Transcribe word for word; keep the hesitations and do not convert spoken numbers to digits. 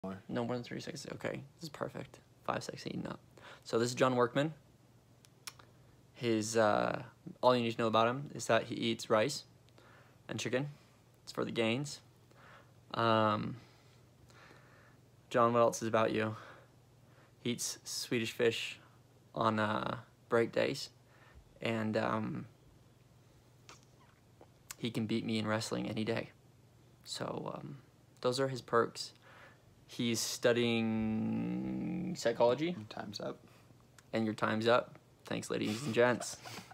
No more than three seconds. Okay, this is perfect. Five seconds eating up. So this is John Workman. His uh, all you need to know about him is that he eats rice and chicken. It's for the gains. Um, John, what else is about you? He eats Swedish fish on uh, break days, and um, he can beat me in wrestling any day. So um, those are his perks. He's studying psychology. Time's up. And your time's up. Thanks, ladies and gents.